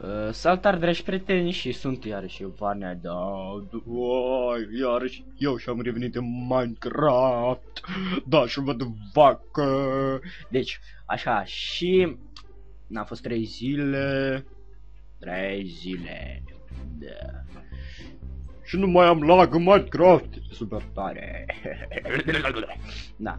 Salutare, dragi prieteni, și sunt iarăși eu, Varnea, iarăși eu și-am revenit în Minecraft, da, și văd vacă. Deci, așa, și n-a fost 3 zile, da. Și nu mai am lag în Minecraft, super tare. Da.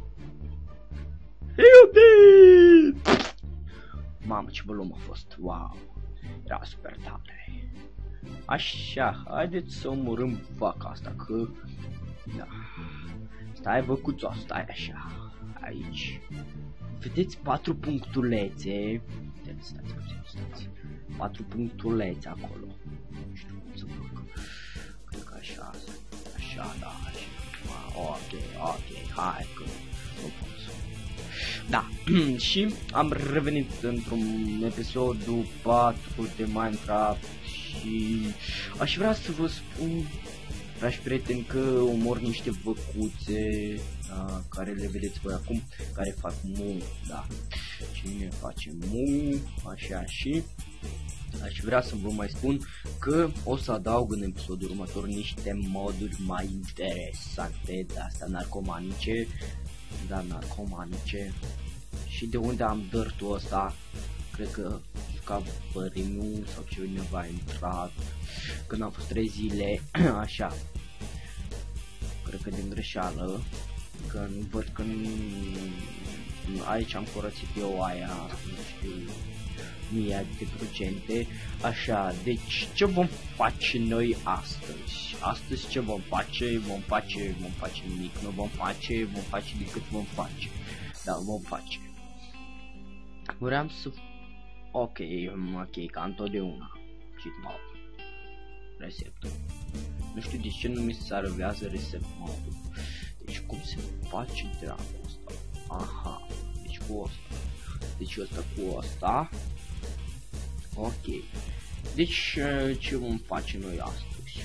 Iubi! Mamă, ce volum a fost, wow, era super tare. Așa, haideți să omorâm vaca asta, că... Da. Stai, văcuțo, stai așa, aici. Vedeți 4 punctulețe. Stați. 4 punctulețe acolo. Nu știu cum să fac. Cred că așa, da, așa. Ok, hai că nu pot să... Da, și am revenit într-un episodul 4 de Minecraft și aș vrea să vă spun, dragi prieteni, că omor niște văcuțe, da, care le vedeți voi acum, care fac mu, da. Cine face mu, așa, și aș vrea să vă mai spun că o să adaug în episodul următor niște moduri mai interesante de astea narcomanice. Da, narcomanice. Și de unde am dărtul ăsta? Cred că ca părinul sau cineva a intrat când am fost 3 zile, așa. Cred că din greșeală, că nu văd că aici am curățit eu aia, nu știu, 1000 de procente. Așa, deci ce vom face noi astăzi? Astăzi ce vom face? Vom face nimic, nu vom face decât vom face. Da, vom face. Vreau să... Ok, ca întotdeauna. Cheat mode. Reset. Nu știu de ce nu mi se salvează reset mode. Deci cum se face treaba asta? Aha, deci cu asta. Deci ăsta cu asta. Ok. Deci ce vom face noi astăzi?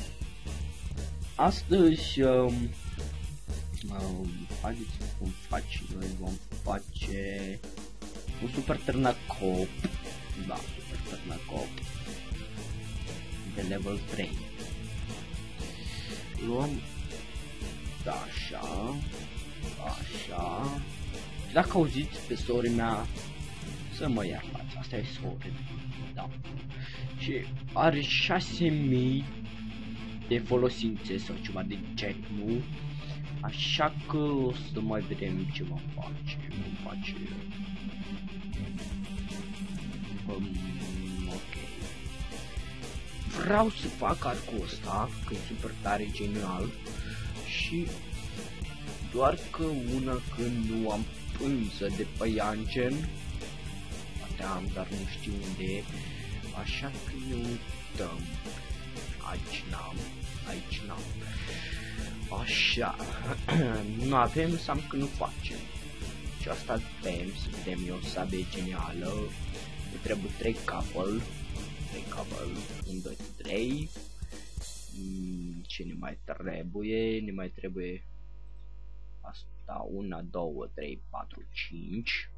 Astăzi haideți vom face, noi vom face un super târnăcop. Da, super târnăcop de level 3. Luăm, da, așa. Și dacă auziți pe sora mea, să mă iertați, asta e sora, da. Și are 6000 de folosințe sau ceva de genul. Așa că o să mai vedem ce vom face. Ok. Vreau să fac arcul ăsta, că e super tare, genial. Și doar că una când nu am pânză de păianjen, poate am, dar nu știu unde e. Așa că ne uităm. Aici n-am. Așa. Nu avem, înseamnă că nu facem. Și asta avem, să vedem eu, sabie genială. Ne trebuie 3 couple. 1, 2, 3. Ce ne mai trebuie? Ne mai trebuie asta, 1, 2, 3, 4, 5.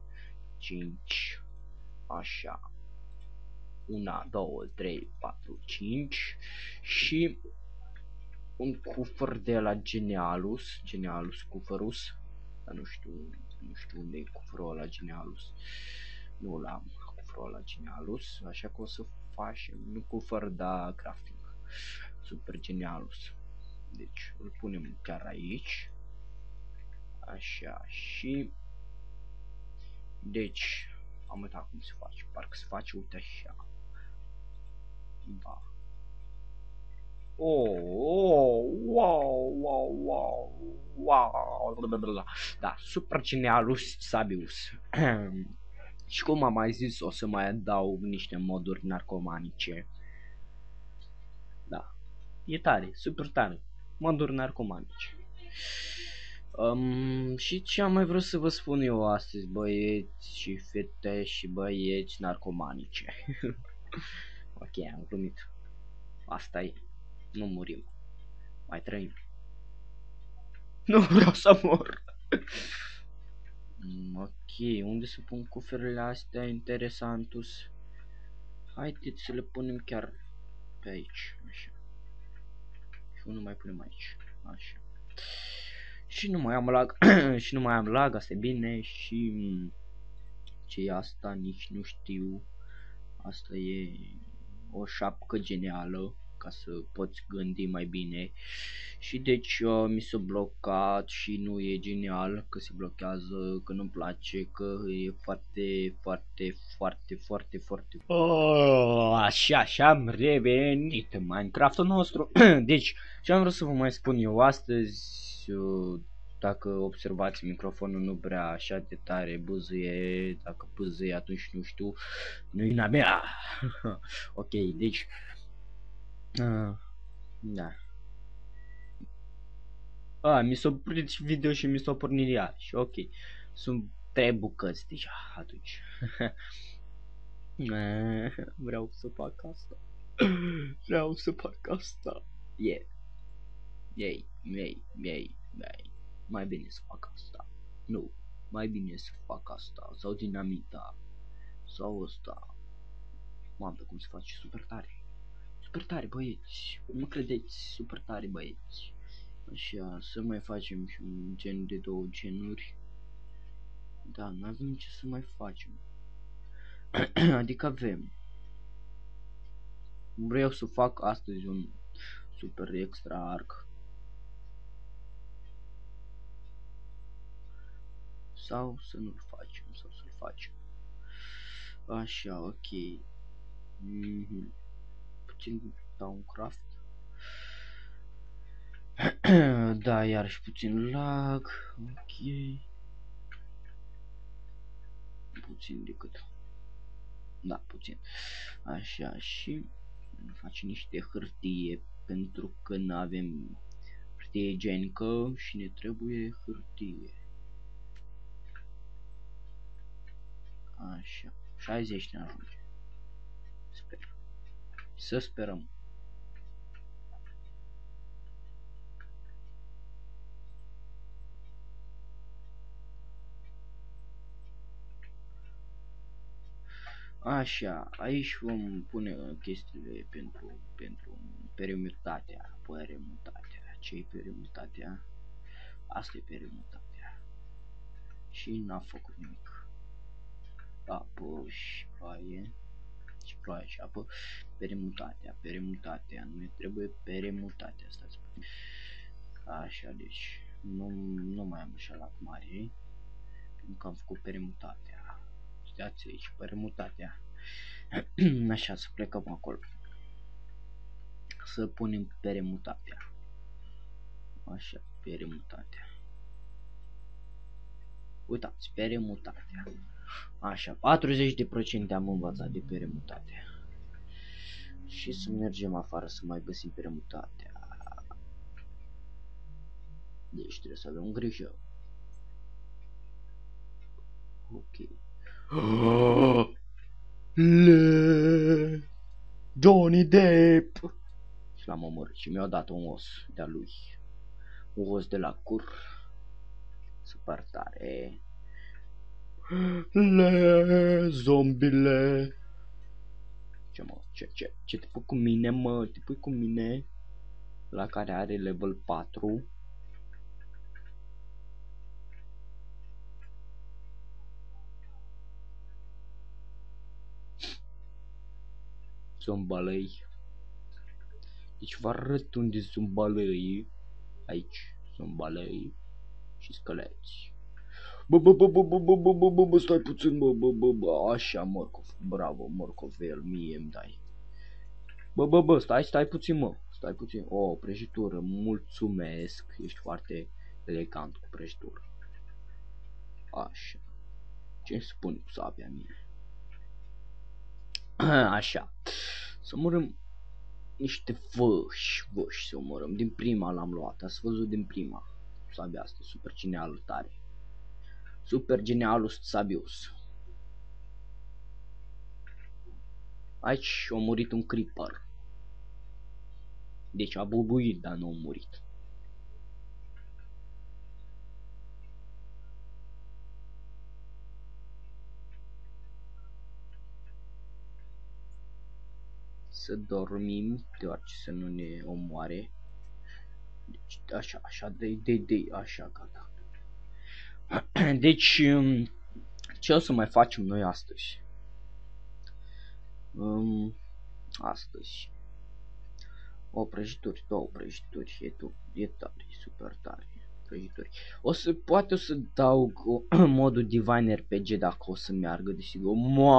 Așa. 1, 2, 3, 4, 5. Și un cufăr de la Genialus cufărus, dar nu știu unde e cufărul ăla Genialus. Nu l-am, cufărul ăla Genialus, așa că o să facem un cufăr, da, crafting super Genialus. Deci îl punem chiar aici. Așa, și deci am uitat cum se face, parcă se face, uite așa. Da. Wow. Da, super Genialus Sabius. Și cum am mai zis, o să mai adaug niște moduri narcomanice. Da, e tare, super tare, moduri narcomanice. Și ce am mai vrut să vă spun eu astăzi, băieți și fete și băieți narcomanice. Ok, am glumit. Asta e. Nu murim. Mai trăim. Nu vreau să mor. Ok, unde să pun cuferele astea interesantus? Haideți să le punem chiar pe aici, așa. Și unul mai punem aici, așa. Și nu mai am lag, și nu mai am lag, asta e bine. Și ce e asta, nici nu știu. Asta e o șapcă genială, ca să poți gândi mai bine. Și deci mi s-a blocat și nu e genial că se blochează, că nu-mi place, că e foarte. Așa, și am revenit în Minecraft-ul nostru. Deci, ce am vrut să vă mai spun eu astăzi, dacă observați, microfonul nu prea așa de tare bâzâie, dacă bâzâie atunci nu știu, nu-i vina mea. Ok, deci, da. Mi s-a oprit video și mi s-a pornit ea și ok, sunt 3 bucăți deja atunci. Vreau să fac asta. Vreau să fac asta. Mai bine să fac asta. Nu, mai bine să fac asta. Sau dinamita. Sau ăsta. Mamă, cum se face super tare. Super tare, băieți. Nu credeți, super tare, băieți. Așa, să mai facem și un gen de 2 genuri. Da, nu avem ce să mai facem. Adică avem. Vreau să fac astăzi un super extra arc. Sau să nu-l facem, sau să-l facem. Așa, ok. Puțin downcraft. Da, iarăși puțin lag. Ok. Puțin decât. Da, puțin. Așa, și facem niște hârtie, pentru că nu avem hârtie igienică și ne trebuie hârtie. Așa, 60 ne ajunge. Sper. Să sperăm. Așa, aici vom pune chestiile pentru permutatea. Ce-i permutatea? Asta e permutatea. Și n-a făcut nimic. Apă și ploaie. Și ploaie și apă. Permutatea. Nu ne trebuie permutatea. Stați puțin. Așa, deci nu mai am așa la mare. Pentru că am făcut permutatea. Stați aici, permutatea. Așa, să plecăm acolo. Să punem permutatea. Așa, permutatea. Uitați, permutatea. Așa, 40% am învățat de permutate. Și să mergem afară să mai găsim permutatea. Deci trebuie să avem grijă. Ok. Johnny Depp! Și l-am omorât și mi-a dat un os de-a lui. Un os de la cur. Super tare. Zombile. Ce mă? Ce te pui cu mine, mă? Te pui cu mine? La care are level 4. Zombalei. Deci vă arăt unde sunt balei. Aici sunt balei și scăleți. Bă, stai puțin, bă, așa, morcov, bravo, morcovel, mie îmi dai. Bă, stai puțin, mă, stai puțin. O, prăjitură, mulțumesc, ești foarte elegant cu prăjitură. Așa, ce-mi spune cu sabia mea? Așa, să omorâm niște văși, să omorâm, din prima l-am luat, ați văzut din prima, sabia asta, super genială, tare. Super genialus Sabius. Aici a murit un creeper. Deci a bubuit, dar nu a murit. să dormim, deoarece să nu ne omoare. Deci, așa, așa, gata. Deci, ce o să mai facem noi astăzi? Astăzi, o prăjituri, două prăjituri, e tare, super tare. Prăjituri. Poate o să dau modul Divine RPG dacă o să meargă, desigur.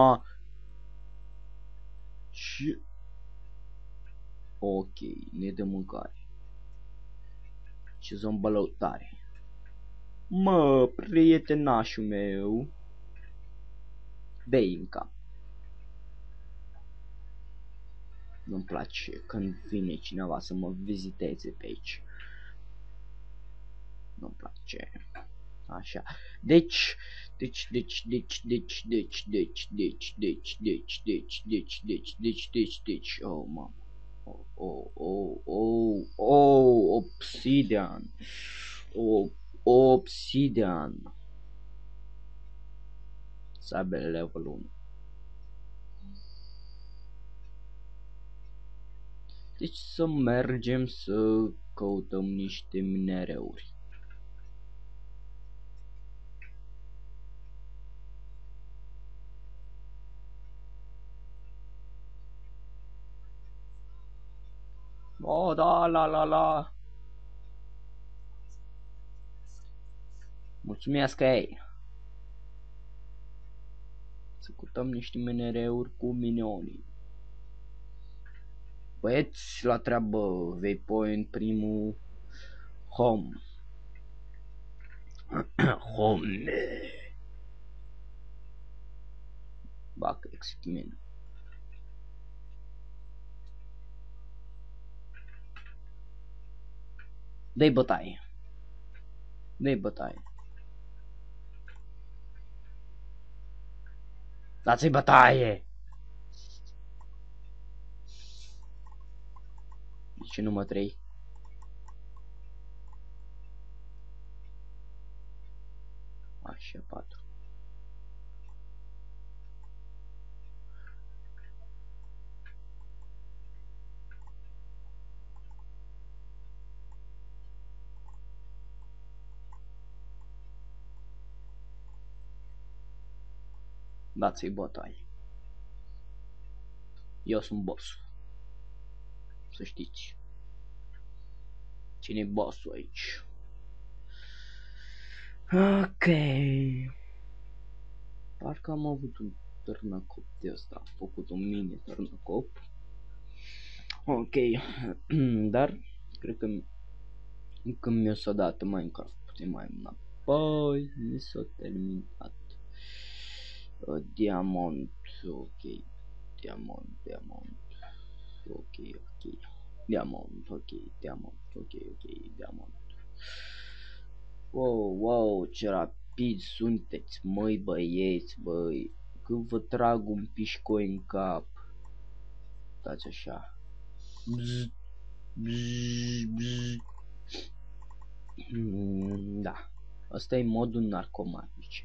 Și... Ok, ne dă mâncare. Ce zombălău tare. Mă, prietenașul meu. Bei în cap. Nu-mi place când vine cineva să mă viziteze pe aici. Nu-mi place. Așa. Deci, oh, mamă. Obsidian. Obsidian. Sabele level 1. Deci să mergem să căutăm niște minereuri. Oh, da, la. Mulțumesc, ei. Să căutăm niște minereuri cu minionii. Băieți, la treabă, waypoint primul, home. Home. Bac exmin. Dă-i bătaie. Dă-i bătaie. Dați-i bătaie. Deci număr 3. Așa, 4. Dați-i bătaie. Eu sunt bossul. Să știți. Cine-i bossul aici? Ok. Parcă am avut un târnăcop de ăsta. Am făcut un mini târnăcop. Ok. Dar cred că încă mi-o s-a dat Minecraft puțin mai înapoi. Mi s-a terminat. Diamond. Ok. Diamond. Ok. Diamond. Wow, ce rapid sunteți, măi băieți, băi. Când vă trag un pișcoi în cap. Dați așa. Da. Asta e modul narcomantic.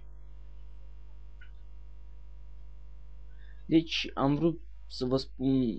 Deci am vrut să vă spun,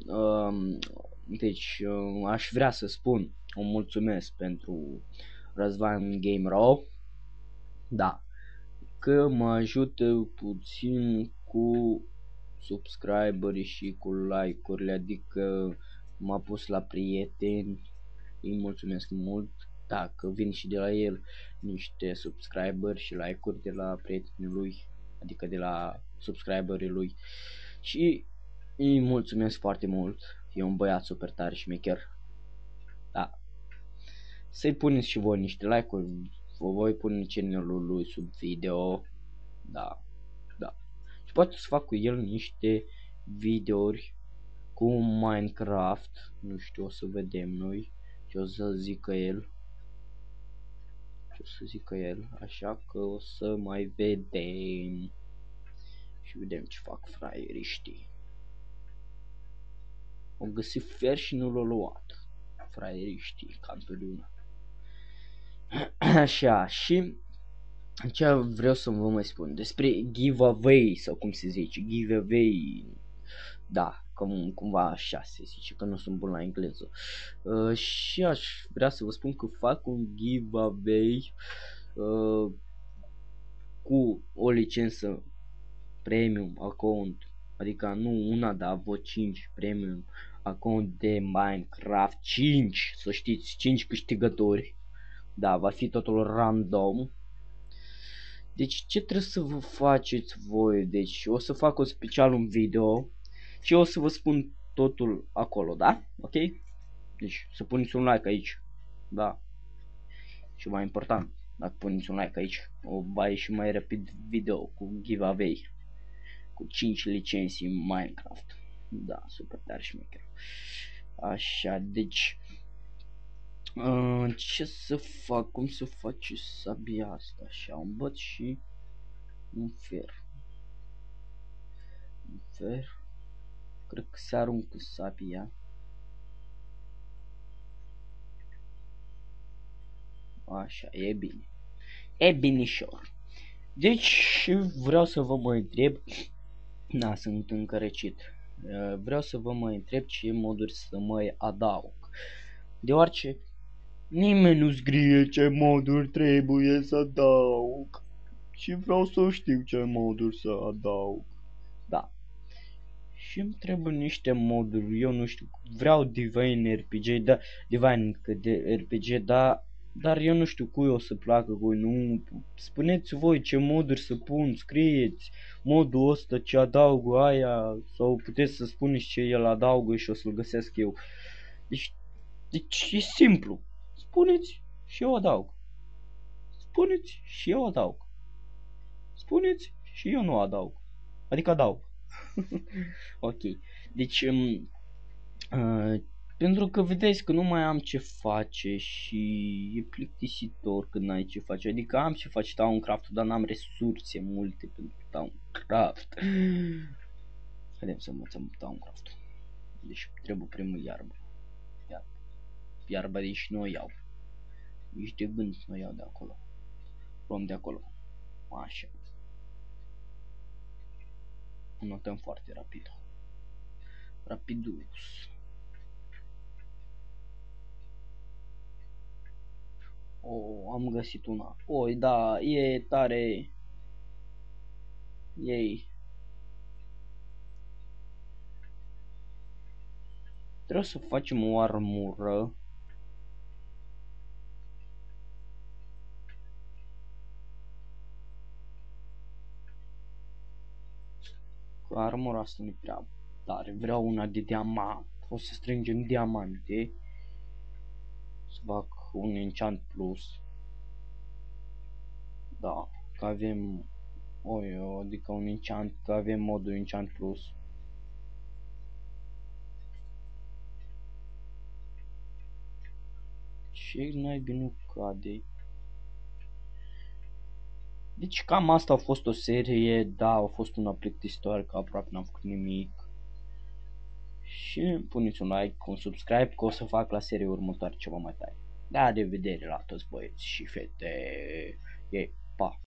aș vrea să spun o mulțumesc pentru Răzvan Game Raw, da, că mă ajută puțin cu subscriberi și cu like-urile, adică m-a pus la prieteni, îi mulțumesc mult, dacă vin și de la el niște subscriberi și like-uri de la prietenii lui, adică de la subscriberii lui. Și îi mulțumesc foarte mult. E un băiat super tare și șmecher. Da. Să-i puneți și voi niște like-uri. Vă voi pune channel-ul lui sub video. Da. Și poate să fac cu el niște videouri cu Minecraft. Nu știu, o să vedem noi. Ce o să zică el. Așa că o să mai vedem. Și vedem ce fac fraieriștii. Am găsit fer și nu l-a luat. Fraieriștii, cam pe lună. Așa, și ce vreau să vă mai spun despre giveaway, sau cum se zice, giveaway. Da, cumva așa se zice, că nu sunt bun la engleză. Și aș vrea să vă spun că fac un giveaway cu o licență premium account, adică nu una, dar vă 5 premium account de Minecraft, 5, să știți, 5 câștigători. Da, va fi totul random. Deci ce trebuie să vă faceți voi? Deci o să fac un special un video și o să vă spun totul acolo, da? Ok? Deci să puneți un like aici. Da. Și mai important, dacă puneți un like aici, o va ieși mai rapid video cu giveaway cu 5 licenții Minecraft. Da, super tare șmecher. Așa, deci ce să fac? Cum să faci sabia asta? Așa, un băț și un fer. Un fer. Cred că se aruncă sabia. Așa, e bine. E binișor. Deci vreau să vă mai întreb. Da, sunt încă răcit. Vreau să vă mai întreb ce moduri să mai adaug. Deoarece nimeni nu scrie ce moduri trebuie să adaug. Și vreau să știu ce moduri să adaug. Da. Și îmi trebuie niște moduri, eu nu știu, vreau Divine RPG, da, Divine RPG, da, dar eu nu știu cui o să placă, cui nu. Spuneți voi ce moduri să pun, scrieți modul ăsta ce adaug aia, sau puteți să spuneți ce el adaugă și o să-l găsesc eu. Deci e simplu. Spuneți și eu adaug. Spuneți și eu adaug. Spuneți și eu nu adaug. Adică adaug. Ok. Deci pentru că vedeți că nu mai am ce face și e plictisitor când n-ai ce face. Adică am ce face Towncraft, dar n-am resurse multe pentru Towncraft. Haideți să învățăm Towncraft. Deci trebuie primul iarbă. Iarba deci nu o iau. Nici de gând nu o iau de acolo. Luăm de acolo. Așa. Notăm foarte rapid. Rapidus. Am găsit una. Da, e tare. Ei. Trebuie să facem o armură. Că armura asta nu prea tare. Vreau una de diamant. O să strângem diamante. Să fac un enchant plus. Da, că avem adică un enchant, că avem modul enchant plus. Ce naibii nu cade? Deci cam asta a fost o serie, da, a fost un plictisitor, că aproape n-am făcut nimic. Și puneți un like, un subscribe, că o să fac la serie următoare ceva mai tare. Da, de vedere la toți băieți și fete. Pa!